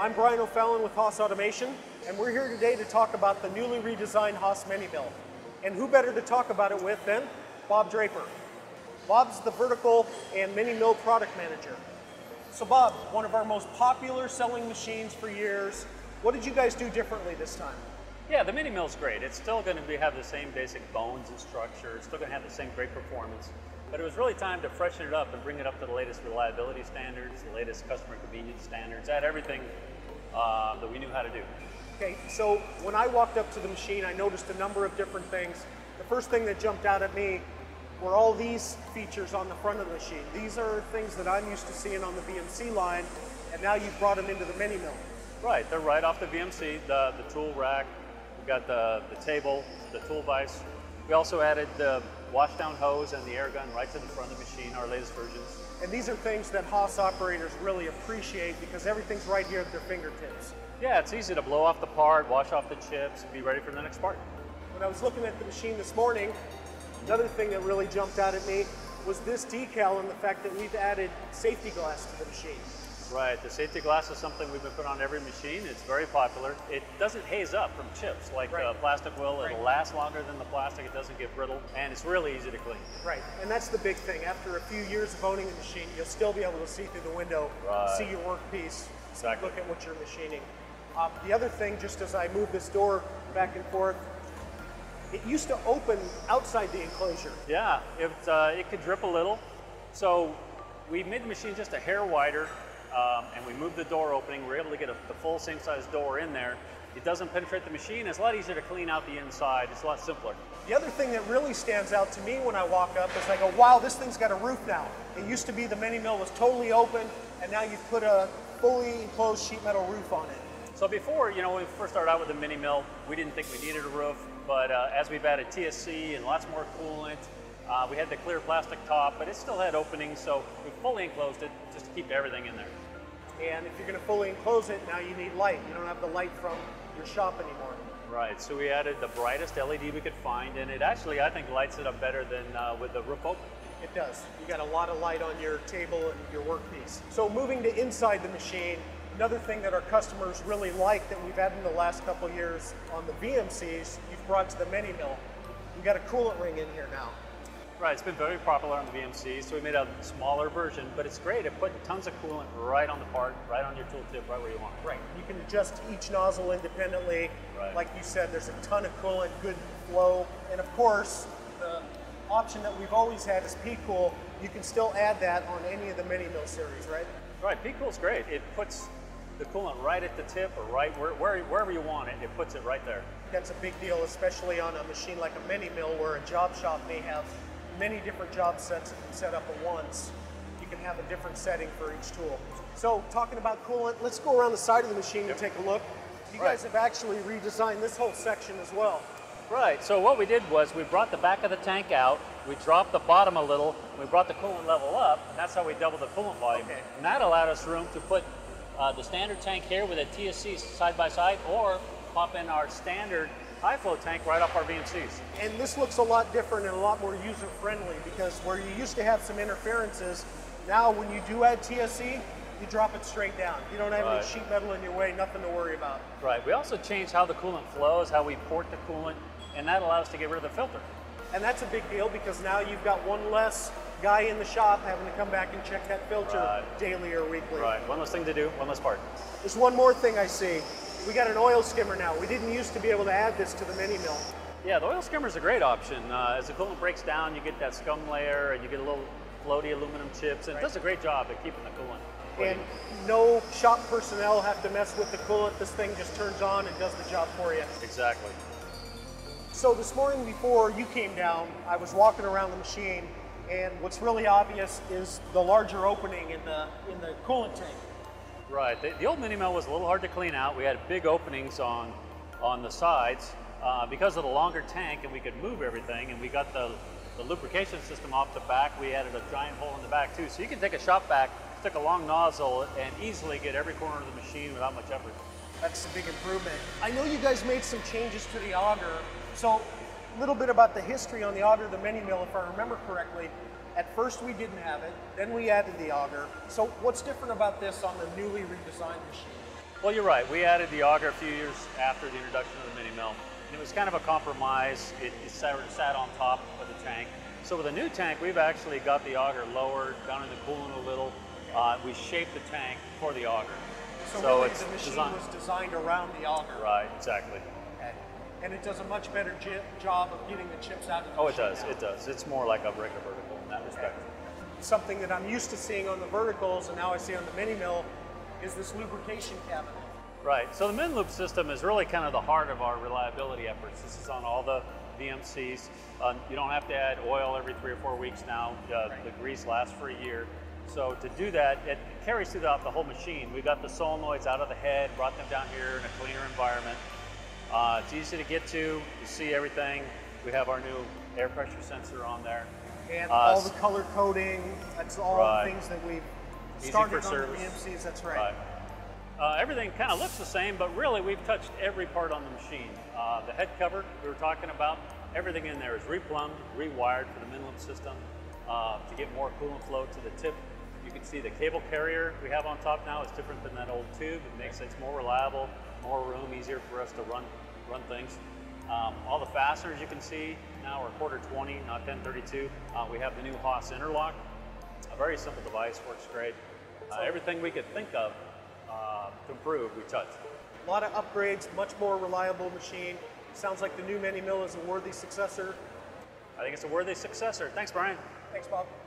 I'm Brian O'Fallon with Haas Automation, and we're here today to talk about the newly redesigned Haas mini mill. And who better to talk about it with than Bob Draper. Bob's the vertical and mini mill product manager. So Bob, one of our most popular selling machines for years, what did you guys do differently this time? Yeah, the mini mill's great. It's still going to have the same basic bones and structure. It's still going to have the same great performance. But it was really time to freshen it up and bring it up to the latest reliability standards, the latest customer convenience standards, add everything that we knew how to do. Okay, so when I walked up to the machine, I noticed a number of different things. The first thing that jumped out at me were all these features on the front of the machine. These are things that I'm used to seeing on the VMC line, and now you've brought them into the mini mill. Right, they're right off the VMC, the tool rack. We've got the table, the tool vise. We also added the washdown hose and the air gun right to the front of the machine, our latest versions. And these are things that Haas operators really appreciate because everything's right here at their fingertips. Yeah, it's easy to blow off the part, wash off the chips, and be ready for the next part. When I was looking at the machine this morning, another thing that really jumped out at me was this decal and the fact that we've added safety glass to the machine. Right, the safety glass is something we've been putting on every machine. It's very popular. It doesn't haze up from chips like plastic will. It'll last longer than the plastic. It doesn't get brittle, and it's really easy to clean. Right, and that's the big thing. After a few years of owning a machine, you'll still be able to see through the window, see your workpiece, look at what you're machining. The other thing, just as I move this door back and forth, it used to open outside the enclosure. Yeah, it could drip a little. So we made the machine just a hair wider. And we moved the door opening. We're able to get the full same size door in there. It doesn't penetrate the machine. It's a lot easier to clean out the inside. It's a lot simpler. The other thing that really stands out to me when I walk up is I go, wow, this thing's got a roof now. It used to be the mini mill was totally open, and now you've put a fully enclosed sheet metal roof on it. So before, when we first started out with the mini mill, we didn't think we needed a roof, but as we've added TSC and lots more coolant, we had the clear plastic top, but it still had openings, so we fully enclosed it just to keep everything in there. And if you're going to fully enclose it, now you need light. You don't have the light from your shop anymore. Right, so we added the brightest LED we could find, and it actually, I think, lights it up better than with the roof open. It does. You got a lot of light on your table and your workpiece. So moving to inside the machine, another thing that our customers really like that we've had in the last couple of years on the VMCs, you've brought to the mini mill. We've got a coolant ring in here now. Right, it's been very popular on the VMC, so we made a smaller version, but it's great at putting tons of coolant right on the part, right on your tool tip, right where you want it. Right, you can adjust each nozzle independently. Right. Like you said, there's a ton of coolant, good flow, and of course, the option that we've always had is P-Cool. You can still add that on any of the mini mill series, right? Right, P-Cool's great. It puts the coolant right at the tip or right wherever you want it, it puts it right there. That's a big deal, especially on a machine like a mini mill where a job shop may have many different job sets that can set up at once. You can have a different setting for each tool. So talking about coolant, let's go around the side of the machine and take a look. You guys have actually redesigned this whole section as well. Right, so what we did was we brought the back of the tank out, we dropped the bottom a little, we brought the coolant level up, and that's how we doubled the coolant volume. Okay. And that allowed us room to put the standard tank here with a TSC side by side, or pop in our standard high flow tank right off our VMCs. And this looks a lot different and a lot more user friendly because where you used to have some interferences, now when you do add TSC, you drop it straight down. You don't have any sheet metal in your way, nothing to worry about. Right, we also changed how the coolant flows, how we port the coolant, and that allows us to get rid of the filter. And that's a big deal because now you've got one less guy in the shop having to come back and check that filter daily or weekly. Right, one less thing to do, one less part. There's one more thing I see. We got an oil skimmer now. We didn't used to be able to add this to the mini mill. Yeah, the oil skimmer is a great option. As the coolant breaks down, you get that scum layer and you get a little floaty aluminum chips, and it does a great job at keeping the coolant clean. And no shop personnel have to mess with the coolant. This thing just turns on and does the job for you. Exactly. So this morning before you came down, I was walking around the machine, and what's really obvious is the larger opening in the coolant tank. Right, the old mini mill was a little hard to clean out. We had big openings on the sides because of the longer tank, and we could move everything, and we got the lubrication system off the back. We added a giant hole in the back too, so you can take a shop vac, stick a long nozzle, and easily get every corner of the machine without much effort. That's a big improvement. I know you guys made some changes to the auger, so a little bit about the history on the auger, the mini mill, if I remember correctly. At first we didn't have it, then we added the auger. So what's different about this on the newly redesigned machine? Well, you're right. We added the auger a few years after the introduction of the mini mill. And it was kind of a compromise. It sat on top of the tank. So with a new tank, we've actually got the auger lowered, down in the coolant a little. We shaped the tank for the auger. So really the machine was designed around the auger. Right, exactly. Okay. And it does a much better job of getting the chips out of the machine. Oh, it does, it does. It's more like a regular vertical in that respect. Something that I'm used to seeing on the verticals and now I see on the mini mill is this lubrication cabinet. Right, so the Midloop system is really kind of the heart of our reliability efforts. This is on all the VMCs. You don't have to add oil every 3 or 4 weeks now. The grease lasts for a year. So to do that, it carries throughout the whole machine. We got the solenoids out of the head, brought them down here in a cleaner environment. It's easy to get to, you see everything. We have our new air pressure sensor on there. And all the color coding, that's all the things that we've started on the VMCs, that's right. Everything kind of looks the same, but really we've touched every part on the machine. The head cover we were talking about, everything in there is replumbed, rewired for the Midloop system to get more coolant flow to the tip. You can see the cable carrier we have on top now is different than that old tube. It makes it more reliable, more room, easier for us to run things. All the fasteners you can see now are 1/4-20, not 1032. We have the new Haas interlock. A very simple device, works great. Everything we could think of to improve, we touched. A lot of upgrades, much more reliable machine. Sounds like the new mini mill is a worthy successor. I think it's a worthy successor. Thanks, Brian. Thanks, Bob.